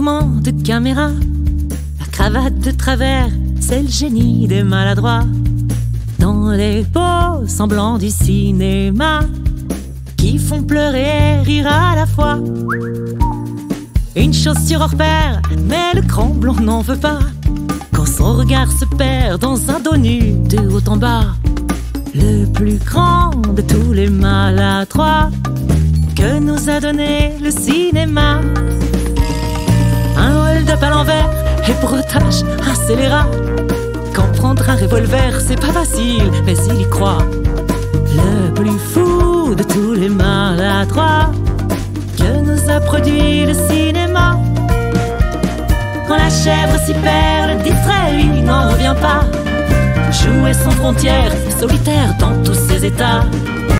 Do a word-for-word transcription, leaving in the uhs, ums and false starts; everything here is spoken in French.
mouvement de caméra, la cravate de travers, c'est le génie des maladroits. Dans les beaux semblants du cinéma, qui font pleurer et rire à la fois. Une chaussure hors pair, mais le cran blanc n'en veut pas. Quand son regard se perd dans un dos nu de haut en bas. Le plus grand de tous les maladroits que nous a donné le cinéma. Un hold-up à l'envers et pour otage un scélérat. Quand prendre un revolver c'est pas facile, mais il y croit. Le plus fou de tous les maladroits que nous a produit le cinéma. Quand la chèvre s'y perd, le distrait lui n'en revient pas. Jouer sans frontières, solitaire dans tous ses états.